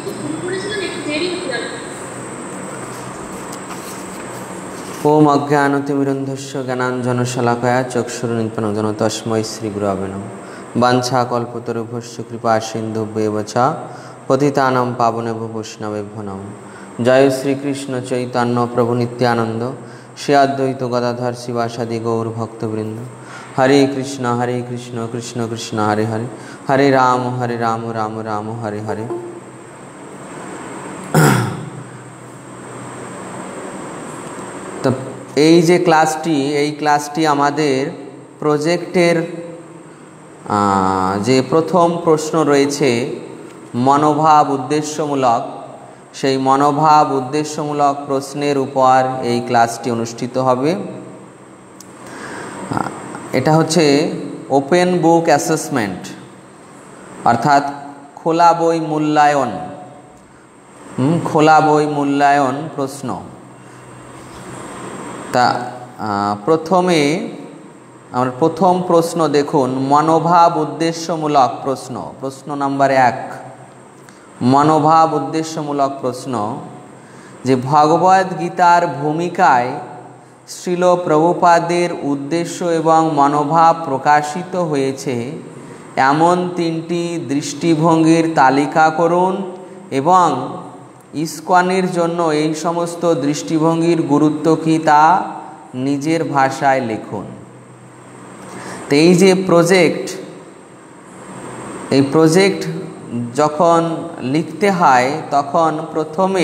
ओम अज्ञानतिमिरन्धस्य ज्ञानाञ्जनशलाकया चक्षुरुन्मीलितं तस्मै श्रीगुरवे नमः। वाञ्छाकल्पतरुभ्यश्च कृपासिन्धुभ्येव च पतितानां पावनेभ्यो वैष्णवेभ्यो नमः। जय श्री कृष्ण चैतन्य प्रभु नित्यानंद श्री अद्वैत गदाधर शिवासादि गौर भक्तवृंद। हरे कृष्ण कृष्ण कृष्ण हरे हरे, हरे राम राम राम हरे हरे। तो এই যে ক্লাসটি আমাদের প্রজেক্টের যে প্রথম প্রশ্ন রয়েছে মনোভাব উদ্দেশ্যমূলক, সেই মনোভাব উদ্দেশ্যমূলক প্রশ্নের উপর এই ক্লাসটি অনুষ্ঠিত হবে। এটা হচ্ছে ওপেন বুক অ্যাসেসমেন্ট, অর্থাৎ খোলা বই মূল্যায়ন প্রশ্ন। তা প্রথমে আমার প্রথম প্রশ্ন দেখুন, মনোভাব উদ্দেশ্যমূলক প্রশ্ন। প্রশ্ন নাম্বার 1, মনোভাব উদ্দেশ্যমূলক প্রশ্ন, যে ভগবদ গীতার ভূমিকায় শ্রীল প্রভুপাদের উদ্দেশ্য এবং মনোভাব প্রকাশিত হয়েছে এমন 3টি দৃষ্টিভঙ্গির তালিকা করুন এবং ইস্কনের জন্য এই সমস্ত দৃষ্টিভঙ্গির গুরুত্ব কী তা নিজের ভাষায় লিখুন। তো এই যে এই প্রজেক্ট যখন লিখতে হয় তখন প্রথমে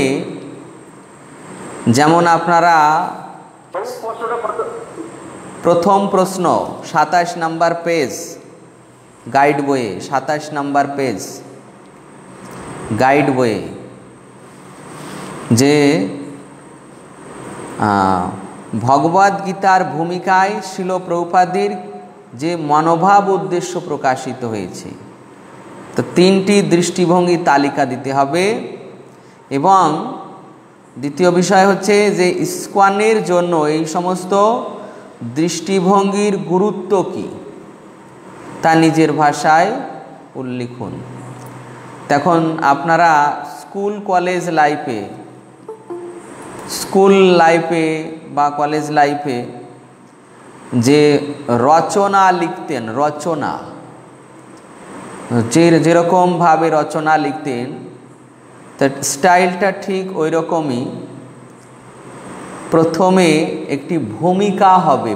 যেমন আপনারা প্রথম প্রশ্ন 27 নম্বর পেজ গাইড বইয়ে, 27 নম্বর পেজ গাইড বইয়ে, যে ভগবদ গীতার ভূমিকায় শ্রীল প্রভুপাদের যে মনোভাব উদ্দেশ্য প্রকাশিত হয়েছে, তো 3টি দৃষ্টিভঙ্গি তালিকা দিতে হবে। এবং দ্বিতীয় বিষয় হচ্ছে যে ইস্কনের জন্য এই সমস্ত দৃষ্টিভঙ্গির গুরুত্ব কী তা নিজের ভাষায় উল্লিখুন। তখন আপনারা স্কুল লাইফে বা কলেজ লাইফে যে রচনা লিখতেন, যেরকমভাবে রচনা লিখতেন, তার স্টাইলটা ঠিক ওই রকমই। প্রথমে একটি ভূমিকা হবে,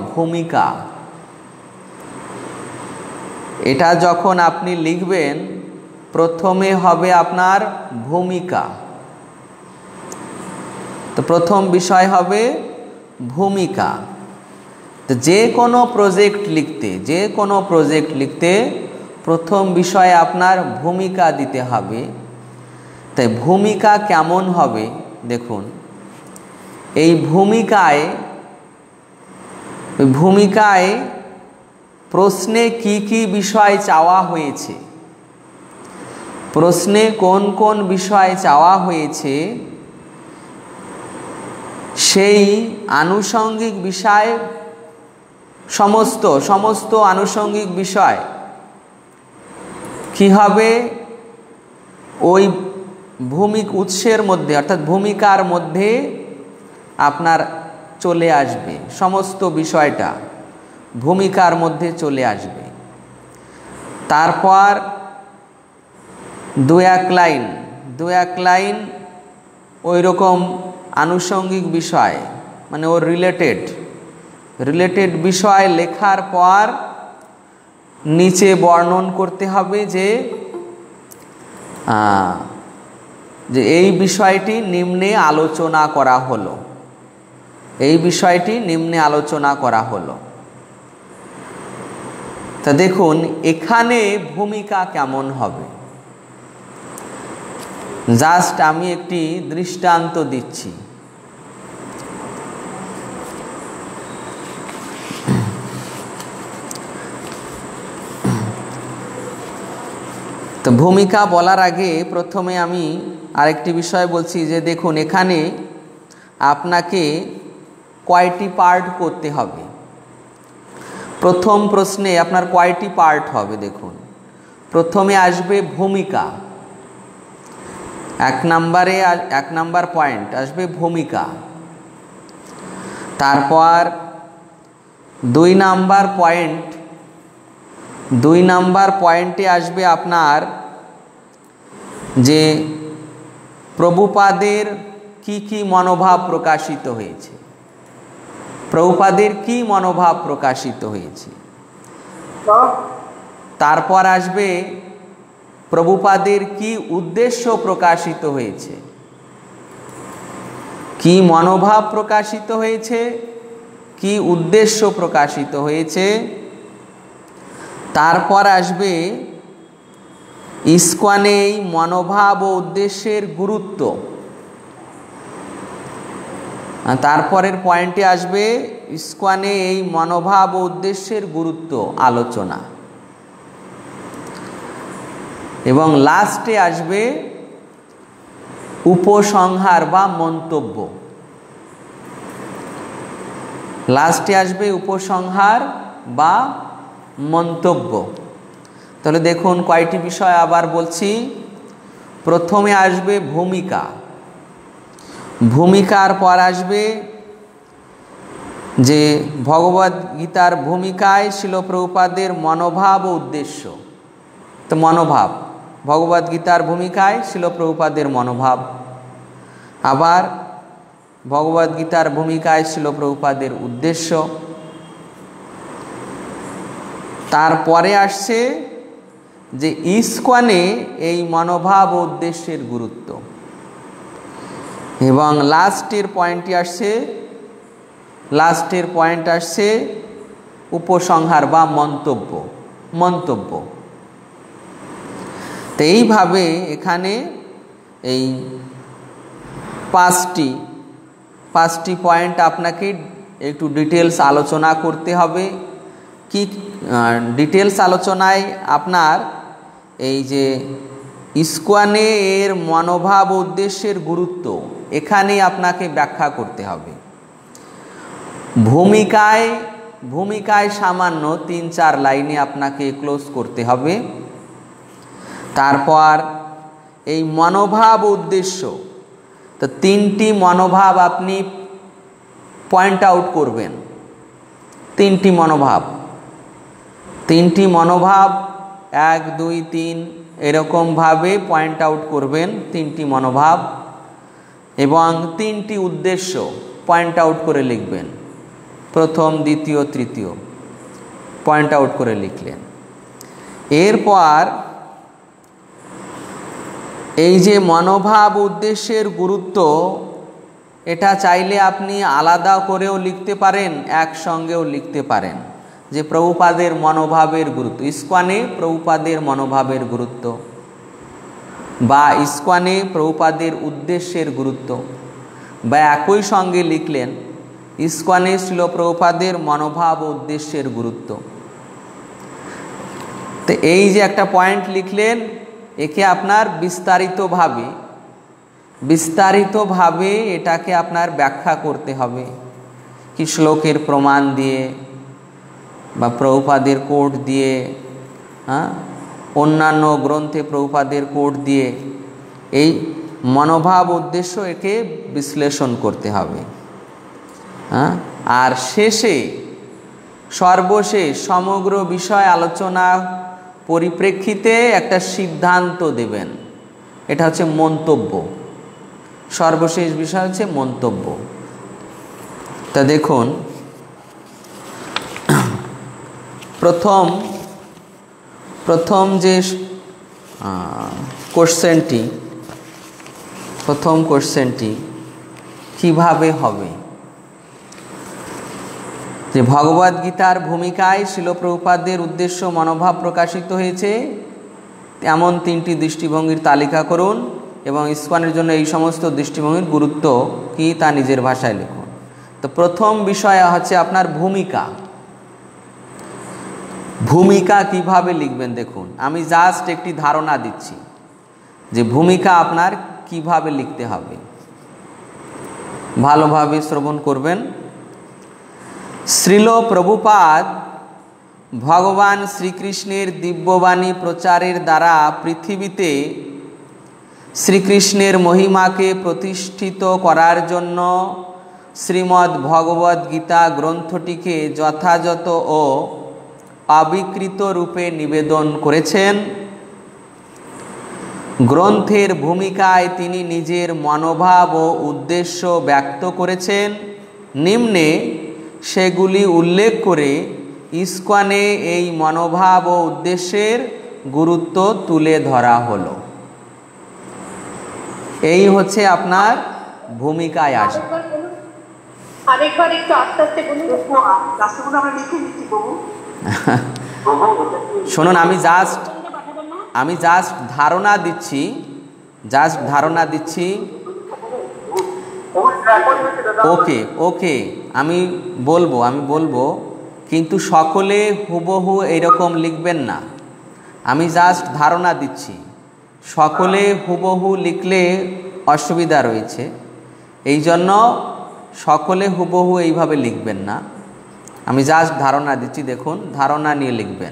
এটা যখন আপনি লিখবেন প্রথমে হবে আপনার ভূমিকা। তো প্রথম বিষয় হবে ভূমিকা। তো যে কোনো প্রজেক্ট লিখতে প্রথম বিষয়ে আপনার ভূমিকা দিতে হবে। তাই ভূমিকা কেমন হবে দেখুন। এই ভূমিকায় প্রশ্নে কি বিষয় চাওয়া হয়েছে, প্রশ্নে কোন কোন বিষয় চাওয়া হয়েছে, সেই আনুষঙ্গিক বিষয় সমস্ত আনুষঙ্গিক বিষয় কি হবে ওই উৎসের মধ্যে, অর্থাৎ ভূমিকার মধ্যে আপনার চলে আসবে। সমস্ত বিষয়টা ভূমিকার মধ্যে চলে আসবে। তারপর 2-1 লাইন ওই রকম আনুষঙ্গিক বিষয়, মানে ওর রিলেটেড বিষয় লেখার পর নিচে বর্ণন করতে হবে যে এই বিষয়টি নিম্নে আলোচনা করা হলো। তা দেখুন এখানে ভূমিকা কেমন হবে, জাস্ট আমি একটি দৃষ্টান্ত দিচ্ছি। তো ভূমিকা বলার আগে প্রথমে আমি আরেকটি বিষয় বলছি যে দেখুন এখানে আপনাকে কয়টি পার্ট করতে হবে। প্রথম প্রশ্নে আপনার কয়টি পার্ট হবে দেখুন। প্রথমে আসবে ভূমিকা, এক নাম্বার পয়েন্ট আসবে ভূমিকা। তারপর 2 নাম্বার পয়েন্টে আসবে আপনার যে প্রভুপাদের কি মনোভাব প্রকাশিত হয়েছে, প্রভুপাদের কি মনোভাব প্রকাশিত হয়েছে। তারপর আসবে প্রভুপাদের কি উদ্দেশ্য প্রকাশিত হয়েছে, কি মনোভাব প্রকাশিত হয়েছে, কি উদ্দেশ্য প্রকাশিত হয়েছে। তারপর আসবে ইস্কনে এই মনোভাব ও উদ্দেশ্যের গুরুত্ব। তারপরের পয়েন্টে আসবে ইস্কনে এই মনোভাব ও উদ্দেশ্যের গুরুত্ব আলোচনা। এবং লাস্টে আসবে উপসংহার বা মন্তব্য। লাস্টে আসবে উপসংহার বা মন্তব্য। তাহলে দেখুন কয়টি বিষয় আবার বলছি। প্রথমে আসবে ভূমিকা, ভূমিকার পর আসবে যে ভগবদ্গীতার ভূমিকায় শিল প্রভুপাদের মনোভাব ও উদ্দেশ্য। তো মনোভাব, ভগবদ্গীতার ভূমিকায় শিল প্রভুপাদের মনোভাব। আবার ভগবদ্গীতার ভূমিকায় শিল প্রভুপাদের উদ্দেশ্য। তারপরে আসছে যে ইস্কনে এই মনোভাব ও উদ্দেশ্যের গুরুত্ব। এবং লাস্টের পয়েন্ট আসছে উপসংহার বা মন্তব্য। তো এইভাবে এখানে এই পাঁচটি পয়েন্ট আপনাকে একটু ডিটেলস আলোচনা করতে হবে। কি ডিটেলস আলোচনায় আপনার এই যে ইস্কনে এর মনোভাব উদ্দেশ্যের গুরুত্ব এখানে আপনাকে ব্যাখ্যা করতে হবে। ভূমিকায় সামান্য 3-4 লাইনে আপনাকে ক্লোজ করতে হবে। তারপর এই মনোভাব উদ্দেশ্য, তো 3টি মনোভাব আপনি পয়েন্ট আউট করবেন। 3টি মনোভাব 1, 2, 3 এরকমভাবে পয়েন্ট আউট করবেন 3টি মনোভাব। এবং 3টি উদ্দেশ্য পয়েন্ট আউট করে লিখবেন, প্রথম, দ্বিতীয়, তৃতীয় পয়েন্ট আউট করে লিখলেন। এরপর এই যে মনোভাব উদ্দেশ্যের গুরুত্ব, এটা চাইলে আপনি আলাদা করেও লিখতে পারেন, একসঙ্গেও লিখতে পারেন। যে প্রভুপাদের মনোভাবের গুরুত্ব, ইস্কনে প্রভুপাদের মনোভাবের গুরুত্ব, বা ইস্কনে প্রভুপাদের উদ্দেশ্যের গুরুত্ব, বা একই সঙ্গে লিখলেন ইস্কনে শিল প্রভুপাদের মনোভাব ও উদ্দেশ্যের গুরুত্ব। তো এই যে একটা পয়েন্ট লিখলেন, একে আপনার বিস্তারিতভাবে এটাকে আপনার ব্যাখ্যা করতে হবে। কি শ্লোকের প্রমাণ দিয়ে বা প্রভুপাদের কোট দিয়ে, অন্যান্য গ্রন্থে প্রভুপাদের কোট দিয়ে এই মনোভাব উদ্দেশ্য একে বিশ্লেষণ করতে হবে। আর সর্বশেষ সমগ্র বিষয় আলোচনা পরিপ্রেক্ষিতে একটা সিদ্ধান্ত দেবেন, এটা হচ্ছে মন্তব্য। সর্বশেষ বিষয় হচ্ছে মন্তব্য। তা দেখুন প্রথম যে কোশ্চেনটি কিভাবে হবে, যে ভগবদ্গীতার ভূমিকায় শিল প্রভুপাদের উদ্দেশ্য মনোভাব প্রকাশিত হয়েছে এমন 3টি দৃষ্টিভঙ্গির তালিকা করুন এবং ইস্কনের জন্য এই সমস্ত দৃষ্টিভঙ্গির গুরুত্ব কি তা নিজের ভাষায় লিখুন। তো প্রথম বিষয় হচ্ছে আপনার ভূমিকা কিভাবে লিখবেন। দেখুন আমি জাস্ট একটি ধারণা দিচ্ছি যে ভূমিকা আপনার কিভাবে লিখতে হবে, ভালোভাবে শ্রবণ করবেন। শ্রীল প্রভুপাদ ভগবান শ্রীকৃষ্ণের দিব্যবাণী প্রচারের দ্বারা পৃথিবীতে শ্রীকৃষ্ণের মহিমাকে প্রতিষ্ঠিত করার জন্য শ্রীমদ্ ভগবদ্ গীতা গ্রন্থটিকে যথাযথ ও অবিকৃত রূপে নিবেদন করেছেন। গ্রন্থের ভূমিকায় তিনি নিজের মনোভাব ও উদ্দেশ্য ব্যক্ত করেছেন। নিম্নে সেগুলি উল্লেখ করে ইস্কনে এই মনোভাব ও উদ্দেশ্যের গুরুত্ব তুলে ধরা হলো। এই হচ্ছে আপনার ভূমিকায় আসে। শুনুন, আমি জাস্ট ধারণা দিচ্ছি। ওকে আমি বলবো কিন্তু সকলে হুবহু এরকম লিখবেন না। আমি জাস্ট ধারণা দিচ্ছি, সকলে হুবহু লিখলে অসুবিধা রয়েছে। এই জন্য সকলে হুবহু এইভাবে লিখবেন না। আমি জাস্ট ধারণা দিচ্ছি, দেখুন ধারণা নিয়ে লিখবেন।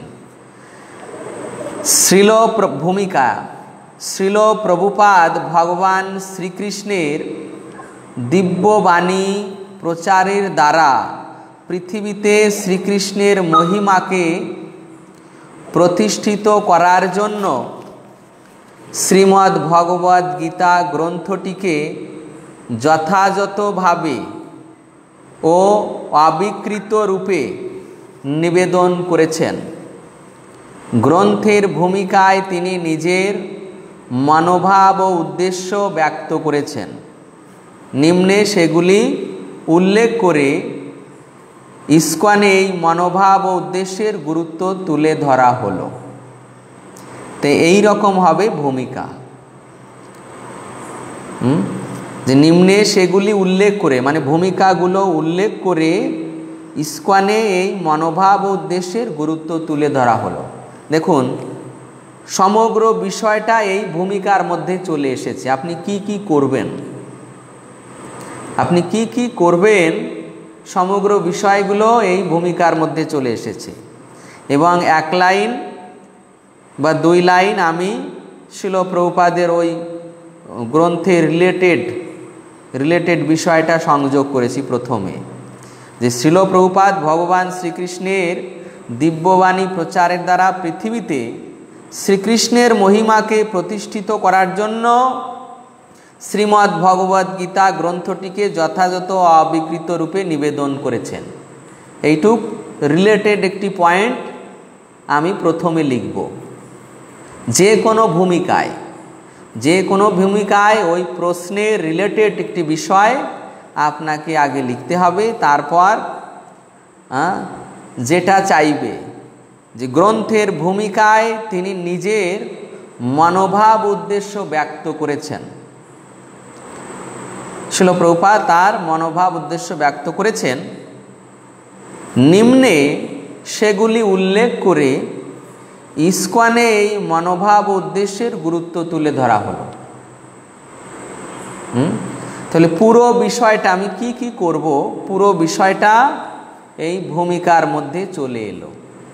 ভূমিকা শ্রীল প্রভুপাদ ভগবান শ্রীকৃষ্ণের দিব্যবাণী প্রচারের দ্বারা পৃথিবীতে শ্রীকৃষ্ণের মহিমাকে প্রতিষ্ঠিত করার জন্য শ্রীমদ্ ভগবদ্ গীতা গ্রন্থটিকে যথাযথভাবে ও অবিকৃত রূপে নিবেদন করেছেন। গ্রন্থের ভূমিকায় তিনি নিজের মনোভাব ও উদ্দেশ্য ব্যক্ত করেছেন। নিম্নে সেগুলি উল্লেখ করে ইস্কনে এই মনোভাব ও উদ্দেশ্যের গুরুত্ব তুলে ধরা হলো। তো এই রকম হবে ভূমিকা, যে নিম্নে সেগুলি উল্লেখ করে, মানে ভূমিকাগুলো উল্লেখ করে ইস্কনে এই মনোভাব ও উদ্দেশ্যের গুরুত্ব তুলে ধরা হলো। দেখুন, সমগ্র বিষয়টা এই ভূমিকার মধ্যে চলে এসেছে। আপনি কি করবেন, সমগ্র বিষয়গুলো এই ভূমিকার মধ্যে চলে এসেছে। এবং এক লাইন বা 2 লাইন আমি শিল প্রভুপাদের ওই গ্রন্থের রিলেটেড বিষয়টা সংযোগ করেছি প্রথমে, যে শিল প্রভুপাদ ভগবান শ্রীকৃষ্ণের দিব্যবাণী প্রচারের দ্বারা পৃথিবীতে শ্রীকৃষ্ণের মহিমাকে প্রতিষ্ঠিত করার জন্য শ্রীমদ্ ভগবদ্ গীতা গ্রন্থটিকে যথাযথ অবিকৃত রূপে নিবেদন করেছেন। এইটুক রিলেটেড একটি পয়েন্ট আমি প্রথমে লিখব। যে কোনো ভূমিকায় ওই প্রশ্নের রিলেটেড একটি বিষয় আপনাকে আগে লিখতে হবে, তারপর যেটা চাইবে যে গ্রন্থের ভূমিকায় তিনি নিজের মনোভাব উদ্দেশ্য ব্যক্ত করেছেন। শিল প্রভুপাদ তার মনোভাব উদ্দেশ্য ব্যক্ত করেছেন। নিম্নে সেগুলি উল্লেখ করে ইস্কনে এই মনোভাব উদ্দেশ্যের গুরুত্ব তুলে ধরা হলো। তাহলে পুরো বিষয়টা আমি কি করব, পুরো বিষয়টা এই ভূমিকার মধ্যে চলে এলো।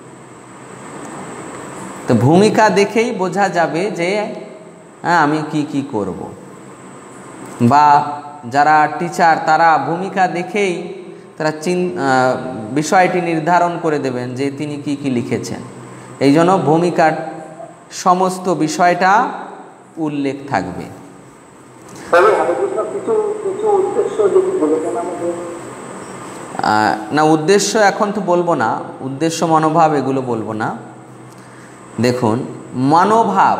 তো ভূমিকা দেখেই বোঝা যাবে যে আমি কি করব। বা যারা টিচার তারা ভূমিকা দেখেই তারা বিষয়টি নির্ধারণ করে দেবেন যে তিনি কি লিখেছেন। এই জন্য ভূমিকার সমস্ত বিষয়টা উল্লেখ থাকবে। না, উদ্দেশ্য এখন তো বলবো না, উদ্দেশ্য মনোভাব এগুলো বলবো না। দেখুন, মনোভাব,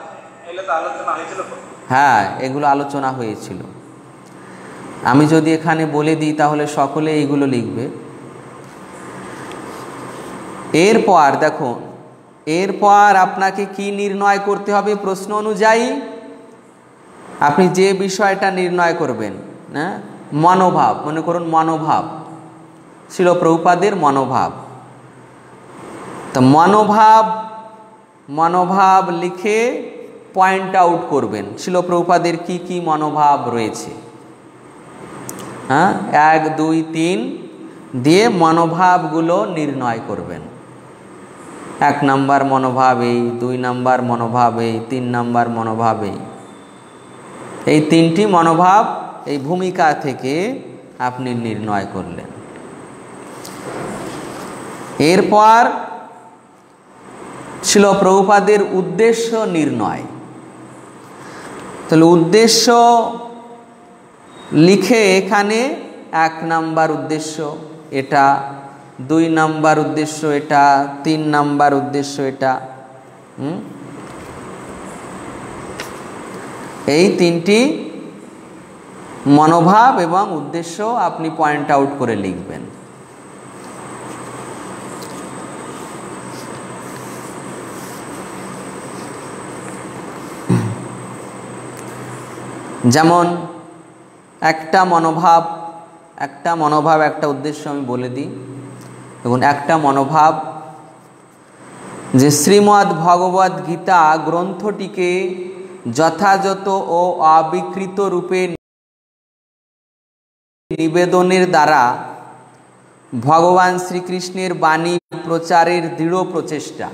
হ্যাঁ এগুলো আলোচনা হয়েছিল। আমি যদি এখানে বলে দিই তাহলে সকলে এইগুলো লিখবে। এরপর দেখুন, এরপর আপনাকে কি নির্ণয় করতে হবে প্রশ্ন অনুযায়ী। আপনি যে বিষয়টা নির্ণয় করবেন, মনোভাব, মনে করুন মনোভাব, শিল প্রভুপাদের মনোভাব। তো মনোভাব লিখে পয়েন্ট আউট করবেন শিল প্রভুপাদের কি মনোভাব রয়েছে। 1, 2, 3 দিয়ে মনোভাবগুলো নির্ণয় করবেন। 1 নম্বর মনোভাব এই, 2 নম্বর মনোভাব এই, 3 নম্বর মনোভাব এই। এই তিনটি মনোভাব এই ভূমিকা থেকে আপনি নির্ণয় করলেন। এরপর ছিল প্রভুপাদের উদ্দেশ্য নির্ণয়। তাহলে উদ্দেশ্য লিখে এখানে 1 নাম্বার উদ্দেশ্য এটা, 2 নাম্বার উদ্দেশ্য এটা, 3 নাম্বার উদ্দেশ্য এটা। এই তিনটি মনোভাব এবং উদ্দেশ্য আপনি পয়েন্ট আউট করে লিখবেন। যেমন একটা মনোভাব একটা উদ্দেশ্য আমি বলে দিই। দেখুন, একটা মনোভাব যে শ্রীমদ্ ভগবদ গীতা গ্রন্থটিকে যথাযথ ও অবিকৃত রূপে নিবেদনের দ্বারা ভগবান শ্রীকৃষ্ণের বাণী প্রচারের দৃঢ় প্রচেষ্টা।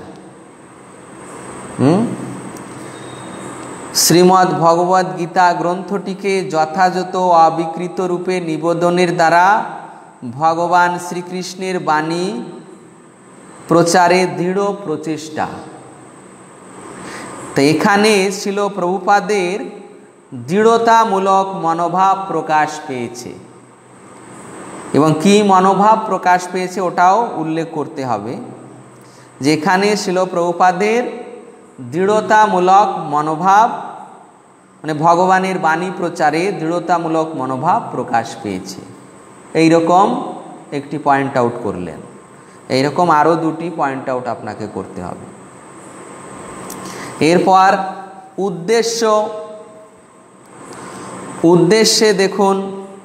শ্রীমদ্ ভগবদ গীতা গ্রন্থটিকে যথাযথ ও অবিকৃত রূপে নিবেদনের দ্বারা ভগবান শ্রীকৃষ্ণের বাণী প্রচারে দৃঢ় প্রচেষ্টা। তো এখানে ছিল প্রভুপাদের দৃঢ়তামূলক মনোভাব প্রকাশ পেয়েছে, এবং কি মনোভাব প্রকাশ পেয়েছে ওটাও উল্লেখ করতে হবে। যেখানে ছিল প্রভুপাদের দৃঢ়তামূলক মনোভাব, মানে ভগবানের বাণী প্রচারে দৃঢ়তামূলক মনোভাব প্রকাশ পেয়েছে, এইরকম একটি পয়েন্ট আউট করলেন। এইরকম আরও 2টি পয়েন্ট আউট আপনাকে করতে হবে। এরপর উদ্দেশ্যে দেখুন,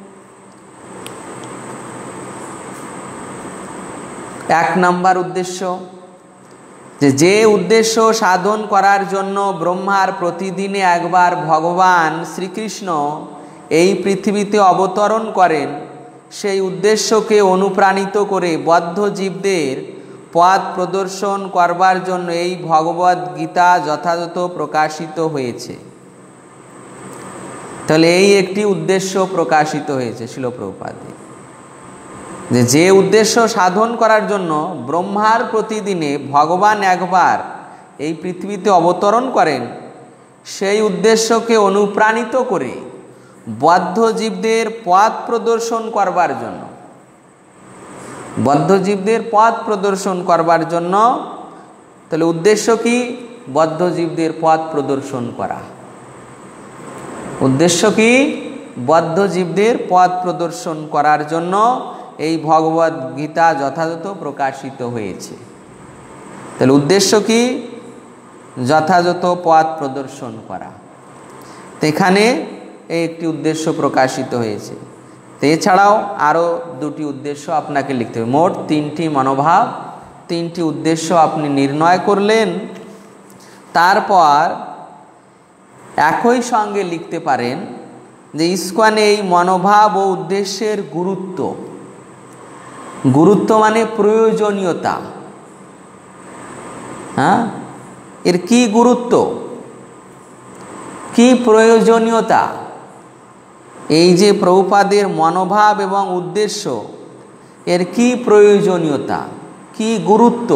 1 নাম্বার উদ্দেশ্য যে উদ্দেশ্য সাধন করার জন্য ব্রহ্মার প্রতিদিনে একবার ভগবান শ্রীকৃষ্ণ এই পৃথিবীতে অবতরণ করেন, সেই উদ্দেশ্যকে অনুপ্রাণিত করে বদ্ধ জীবদের পথ প্রদর্শন করবার জন্য এই ভগবদ গীতা যথাযথ প্রকাশিত হয়েছে। তাহলে এই একটি উদ্দেশ্য প্রকাশিত হয়েছে শিল প্রভুপাদের, যে উদ্দেশ্য সাধন করার জন্য ব্রহ্মার প্রতিদিনে ভগবান একবার এই পৃথিবীতে অবতরণ করেন, সেই উদ্দেশ্যকে অনুপ্রাণিত করে বদ্ধ জীবদের পথ প্রদর্শন করবার জন্য, বদ্ধ জীবদের পথ প্রদর্শন করবার জন্য। তাহলে উদ্দেশ্য কি? বদ্ধ জীবদের পথ প্রদর্শন করা। উদ্দেশ্য কি? বদ্ধ জীবদের পথ প্রদর্শন করার জন্য এই ভগবদ গীতা যথাযথ প্রকাশিত হয়েছে। তাহলে উদ্দেশ্য কি? যথাযথ পথ প্রদর্শন করা। এখানে এই একটি উদ্দেশ্য প্রকাশিত হয়েছে। তো এছাড়াও আরও 2টি উদ্দেশ্য আপনাকে লিখতে হবে। মোট 3টি মনোভাব, 3টি উদ্দেশ্য আপনি নির্ণয় করলেন। তারপর একই সঙ্গে লিখতে পারেন যে ইস্কনে এই মনোভাব ও উদ্দেশ্যের গুরুত্ব। গুরুত্ব মানে প্রয়োজনীয়তা। এর কি গুরুত্ব, কি প্রয়োজনীয়তা? এই যে প্রভুপাদের মনোভাব এবং উদ্দেশ্য, এর কি প্রয়োজনীয়তা, কি গুরুত্ব?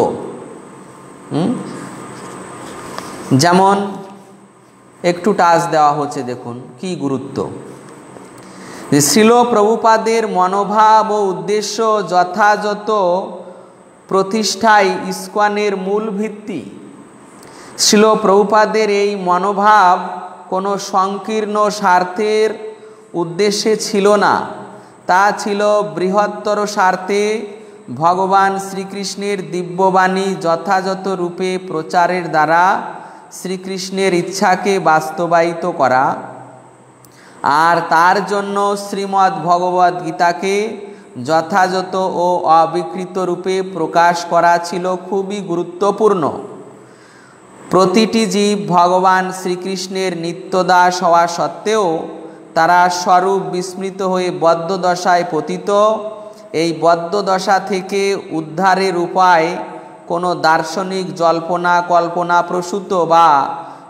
যেমন একটু টাচ দেওয়া হচ্ছে, দেখুন কি গুরুত্ব। যে শ্রীল প্রভুপাদের মনোভাব ও উদ্দেশ্য যথাযথ প্রতিষ্ঠাই ইস্কনের মূল ভিত্তি। শ্রীল প্রভুপাদের এই মনোভাব কোনো সংকীর্ণ স্বার্থের উদ্দেশ্যে ছিল না, তা ছিল বৃহত্তর স্বার্থে ভগবান শ্রীকৃষ্ণের দিব্যবাণী যথাযথ রূপে প্রচারের দ্বারা শ্রীকৃষ্ণের ইচ্ছাকে বাস্তবায়িত করা। আর তার জন্য শ্রীমদ্ ভগবদ গীতাকে যথাযথ ও অবিকৃত রূপে প্রকাশ করা ছিল খুবই গুরুত্বপূর্ণ। প্রতিটি জীব ভগবান শ্রীকৃষ্ণের নিত্যদাস হওয়া সত্ত্বেও তারা স্বরূপ বিস্মৃত হয়ে বদ্ধ দশায় পতিত। এই বদ্ধ দশা থেকে উদ্ধারের উপায় কোনো দার্শনিক জল্পনা কল্পনা প্রসূত বা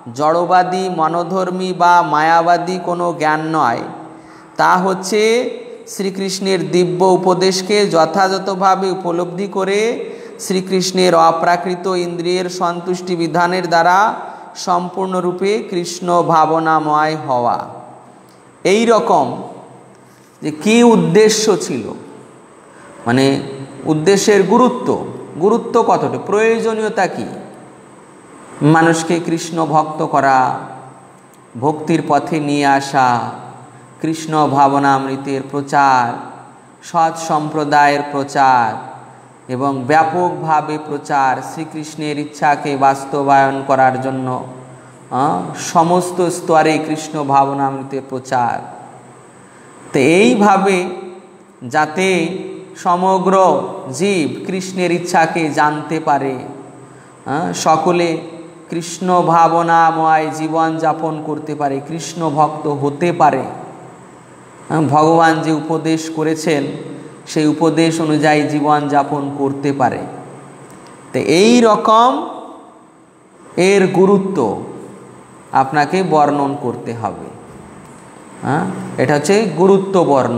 জড়বাদী, মনোধর্মী বা মায়াবাদী কোনো জ্ঞান নয়, তা হচ্ছে শ্রীকৃষ্ণের দিব্য উপদেশকে যথাযথভাবে উপলব্ধি করে শ্রীকৃষ্ণের অপ্রাকৃত ইন্দ্রিয়ের সন্তুষ্টি বিধানের দ্বারা সম্পূর্ণরূপে কৃষ্ণ ভাবনাময় হওয়া। এই রকম যে কী উদ্দেশ্য ছিল, মানে উদ্দেশ্যের গুরুত্ব কতটা, প্রয়োজনীয়তা কি, মানুষকে কৃষ্ণ ভক্ত করা, ভক্তির পথে নিয়ে আসা, কৃষ্ণ ভাবনামৃতের প্রচার, সৎ সম্প্রদায়ের প্রচার এবং ব্যাপকভাবে প্রচার, শ্রীকৃষ্ণের ইচ্ছাকে বাস্তবায়ন করার জন্য সমস্ত স্তরে কৃষ্ণ ভাবনামৃতের প্রচার। তো এইভাবে যাতে সমগ্র জীব কৃষ্ণের ইচ্ছাকে জানতে পারে, সকলে কৃষ্ণ ভাবনাময় জীবন যাপন করতে পারে, কৃষ্ণ ভক্ত হতে পারে, ভগবান যে উপদেশ করেছেন সেই উপদেশ অনুযায়ী জীবন যাপন করতে পারে। তো এই রকম এর গুরুত্ব আপনাকে বর্ণন করতে হবে। এটা হচ্ছে গুরুত্ব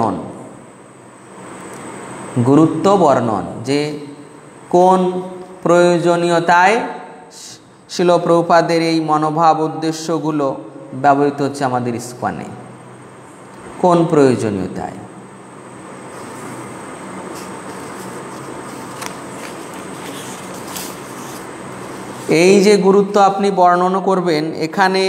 বর্ণন, যে কোন প্রয়োজনীয়তায় শিল প্রভুপাদের এই মনোভাব উদ্দেশ্যগুলো ব্যবহৃত হচ্ছে আমাদের ইস্কনে, কোন প্রয়োজনীয়তায়। এই যে গুরুত্ব আপনি বর্ণনা করবেন, এখানে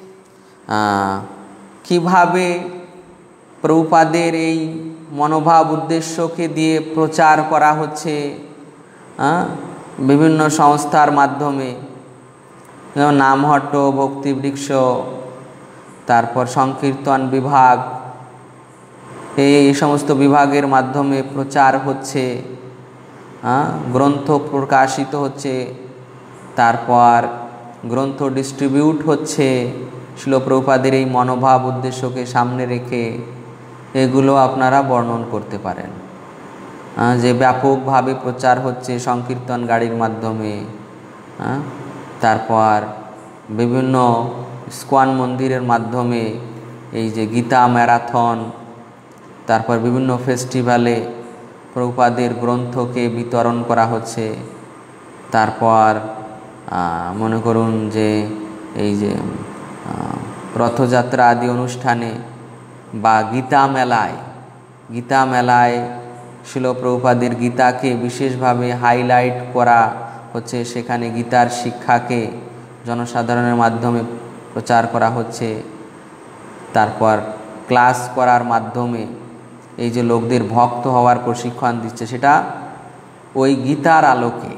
কিভাবে প্রভুপাদের এই মনোভাব উদ্দেশ্যকে দিয়ে প্রচার করা হচ্ছে বিভিন্ন সংস্থার মাধ্যমে, যেমন নামহট্ট, ভক্তিবৃক্ষ, তারপর সংকীর্তন বিভাগ, এই সমস্ত বিভাগের মাধ্যমে প্রচার হচ্ছে, গ্রন্থ প্রকাশিত হচ্ছে, তারপর গ্রন্থ ডিস্ট্রিবিউট হচ্ছে শিল প্রভুপাদের এই মনোভাব উদ্দেশ্যকে সামনে রেখে। এগুলো আপনারা বর্ণন করতে পারেন যে ব্যাপকভাবে প্রচার হচ্ছে সংকীর্তন গাড়ির মাধ্যমে, তারপর বিভিন্ন ইস্কন মন্দিরের মাধ্যমে এই যে গীতা ম্যারাথন, তারপর বিভিন্ন ফেস্টিভ্যালে প্রভুপাদের গ্রন্থকে বিতরণ করা হচ্ছে। তারপর মনে করুন যে এই যে রথযাত্রা আদি অনুষ্ঠানে বা গীতা মেলায় শিল প্রভুপাদের গীতাকে বিশেষভাবে হাইলাইট করা হচ্ছে, সেখানে গীতার শিক্ষাকে জনসাধারণের মাধ্যমে প্রচার করা হচ্ছে। তারপর ক্লাস করার মাধ্যমে এই যে লোকদের ভক্ত হওয়ার প্রশিক্ষণ দিচ্ছে, সেটা ওই গীতার আলোকে।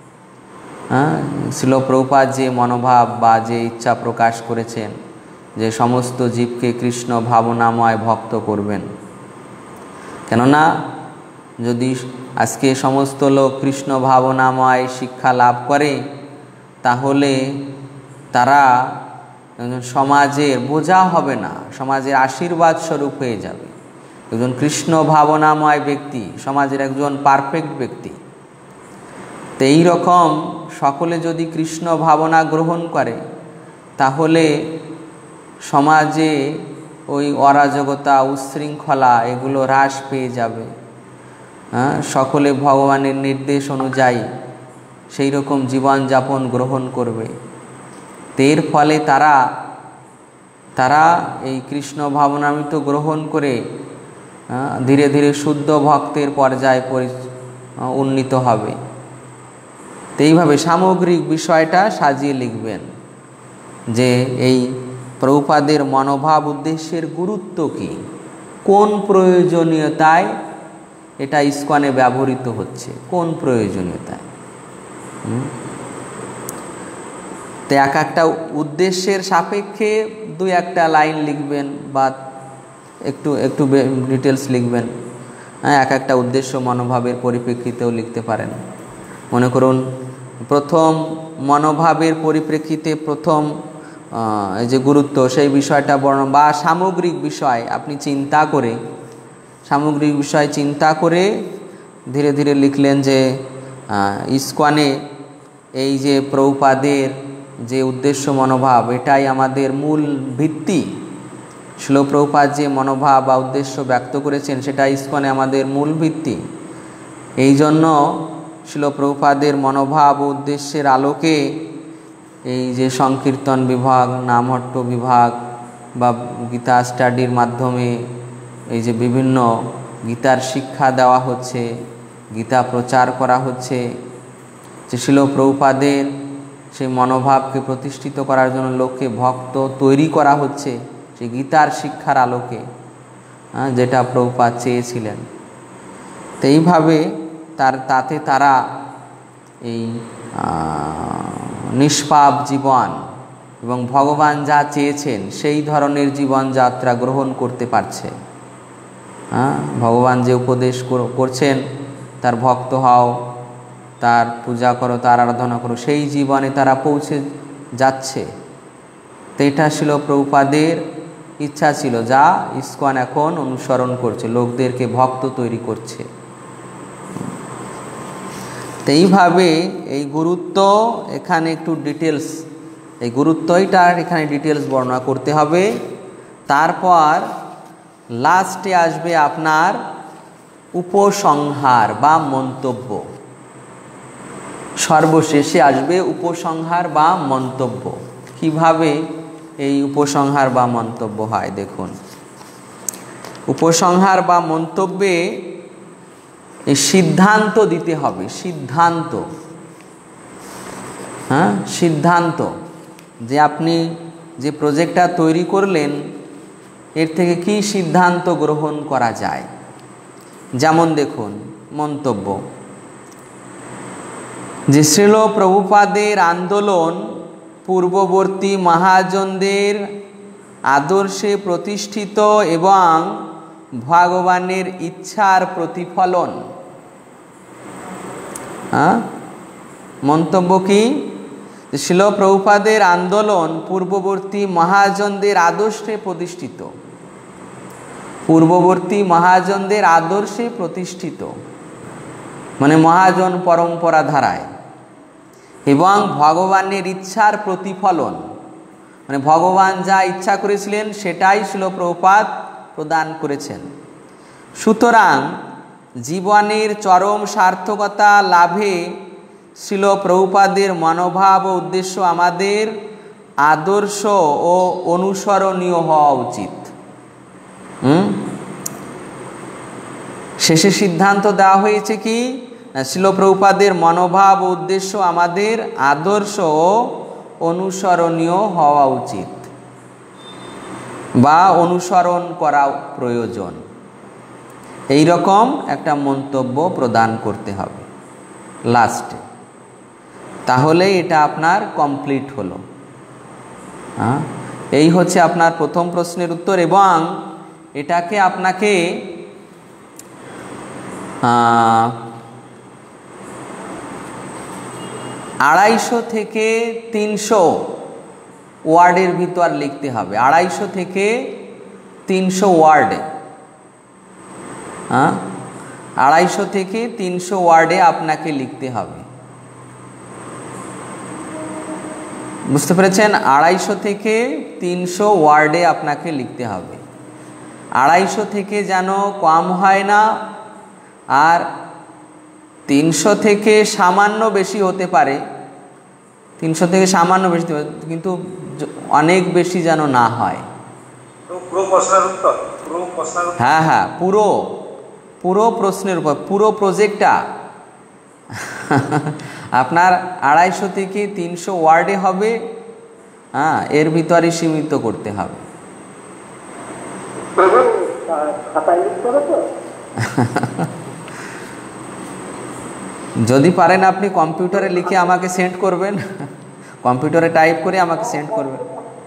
শিল প্রভুপাদ যে মনোভাব বা যে ইচ্ছা প্রকাশ করেছেন যে সমস্ত জীবকে কৃষ্ণ ভাবনাময় ভক্ত করবেন, কেননা যদি আজকে সমস্ত লোক কৃষ্ণ ভাবনাময় শিক্ষা লাভ করে, তাহলে তারা সমাজের বোঝা হবে না, সমাজের আশীর্বাদ স্বরূপ হয়ে যাবে। একজন কৃষ্ণ ভাবনাময় ব্যক্তি সমাজের একজন পারফেক্ট ব্যক্তি। তো এই রকম সকলে যদি কৃষ্ণ ভাবনা গ্রহণ করে, তাহলে সমাজে ওই অরাজকতা, উচ্ছৃঙ্খলা এগুলো হ্রাস পেয়ে যাবে। সকলে ভগবানের নির্দেশ অনুযায়ী সেই রকম জীবনযাপন গ্রহণ করবে। এর ফলে তারা এই কৃষ্ণ ভাবনামৃত গ্রহণ করে ধীরে ধীরে শুদ্ধ ভক্তের পর্যায়ে উন্নীত হবে। তো এইভাবে সামগ্রিক বিষয়টা সাজিয়ে লিখবেন যে এই প্রভুপাদের মনোভাব উদ্দেশ্যের গুরুত্ব কী, কোন প্রয়োজনীয়তায় এটা ইস্কনে ব্যবহৃত হচ্ছে, কোন প্রয়োজনীয়তায়। তো এক একটা উদ্দেশ্যের সাপেক্ষে দুই একটা লাইন লিখবেন বা একটু ডিটেলস লিখবেন। এক একটা উদ্দেশ্য মনোভাবের পরিপ্রেক্ষিতেও লিখতে পারেন। মনে করুন প্রথম মনোভাবের পরিপ্রেক্ষিতে প্রথম এই যে গুরুত্ব, সেই বিষয়টা বর্ণনা বা সামগ্রিক বিষয় আপনি সামগ্রিক বিষয় চিন্তা করে ধীরে ধীরে লিখলেন যে ইস্কনে এই যে প্রভুপাদের যে উদ্দেশ্য মনোভাব, এটাই আমাদের মূল ভিত্তি। শিল প্রভুপাদ যে মনোভাব বা উদ্দেশ্য ব্যক্ত করেছেন সেটা ইসকনে আমাদের মূল ভিত্তি। এই জন্য শিল প্রভুপাদের মনোভাব ও উদ্দেশ্যের আলোকে এই যে সংকীর্তন বিভাগ, নামহট্ট বিভাগ বা গীতা স্টাডির মাধ্যমে এই যে বিভিন্ন গীতার শিক্ষা দেওয়া হচ্ছে, গীতা প্রচার করা হচ্ছে, যে শিল প্রভুপাদের সেই মনোভাবকে প্রতিষ্ঠিত করার জন্য লোককে ভক্ত তৈরি করা হচ্ছে সেই গীতার শিক্ষার আলোকে, যেটা প্রভুপাদ চেয়েছিলেন। তো এইভাবে তাতে তারা এই নিষ্পাপ জীবন এবং ভগবান যা চেয়েছেন সেই ধরনের জীবনযাত্রা গ্রহণ করতে পারছে। ভগবান যে উপদেশ করছেন, তার ভক্ত হও, তার পূজা করো, তার আরাধনা করো, সেই জীবনে তারা পৌঁছে যাচ্ছে। তো এটা শিল প্রভুপাদের ইচ্ছা ছিল, যা ইসকন এখন অনুসরণ করছে, লোকদেরকে ভক্ত তৈরি করছে। তো এইভাবে এই গুরুত্ব এখানে একটু ডিটেলস, এই গুরুত্বটার এখানে ডিটেলস বর্ণনা করতে হবে। তারপর লাস্টে আসবে আপনার উপসংহার বা মন্তব্য, সর্বশেষে আসবে উপসংহার বা মন্তব্য। কিভাবে এই উপসংহার বা মন্তব্য হয় দেখুন। উপসংহার বা মন্তব্যে এই সিদ্ধান্ত দিতে হবে, সিদ্ধান্ত, সিদ্ধান্ত যে আপনি যে প্রজেক্টটা তৈরি করলেন এর থেকে কি সিদ্ধান্ত গ্রহণ করা যায়। যেমন দেখুন মন্তব্য, যে শ্রীল প্রভুপাদের আন্দোলন পূর্ববর্তী মহাজনদের আদর্শে প্রতিষ্ঠিত এবং ভগবানের ইচ্ছার প্রতিফলন। মন্তব্য কি? শিল প্রভুপাদের আন্দোলন পূর্ববর্তী মহাজনদের আদর্শে প্রতিষ্ঠিত, পূর্ববর্তী মহাজনদের আদর্শে প্রতিষ্ঠিত মানে মহাজন পরম্পরা ধারায়, এবং ভগবানের ইচ্ছার প্রতিফলন মানে ভগবান যা ইচ্ছা করেছিলেন সেটাই শিল প্রভুপাদ প্রদান করেছেন। সুতরাং জীবনের চরম সার্থকতা লাভে শিল প্রভুপাদের মনোভাব ও উদ্দেশ্য আমাদের আদর্শ ও অনুসরণীয় হওয়া উচিত। শেষে সিদ্ধান্ত দেওয়া হয়েছে কি, শিল প্রভুপাদের মনোভাব ও উদ্দেশ্য আমাদের আদর্শ ও অনুসরণীয় হওয়া উচিত বা অনুসরণ করা প্রয়োজন, এই রকম একটা মন্তব্য প্রদান করতে হবে লাস্টে। তাহলে এটা আপনার কমপ্লিট হলো। এই হচ্ছে আপনার প্রথম প্রশ্নের উত্তর, এবং এটাকে আপনাকে 250 থেকে 300 ওয়ার্ডের ভিতর লিখতে হবে। 250 থেকে 300 ওয়ার্ডে, 250 থেকে 300 ওয়ার্ডে আপনাকে লিখতে হবে। বুঝতে পেরেছেন? 250 থেকে 300 ওয়ার্ডে আপনাকে লিখতে হবে। 250 থেকে যেন কম হয় না, আর 300 থেকে সামান্য বেশি হতে পারে, 300 থেকে সামান্য বেশি, কিন্তু অনেক বেশি যেন না হয়। হ্যাঁ হ্যাঁ, পুরো প্রশ্নের উপর, পুরো প্রজেক্টটা আপনার 250 থেকে 300 ওয়ার্ডে হবে। এর ভিতরে সীমিত করতে হবে। যদি পারেন আপনি কম্পিউটারে লিখে আমাকে সেন্ড করবেন, কম্পিউটারে টাইপ করে আমাকে সেন্ড করবেন।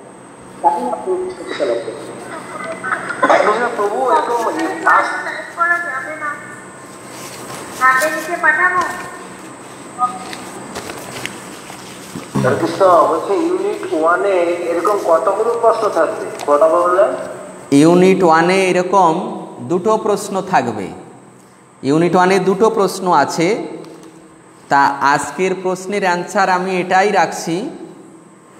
ইউনিট 1-এ এরকম 2টো প্রশ্ন থাকবে। ইউনিট 1-এ 2টো প্রশ্ন আছে। তা আজকের প্রশ্নের অ্যান্সার আমি এটাই রাখছি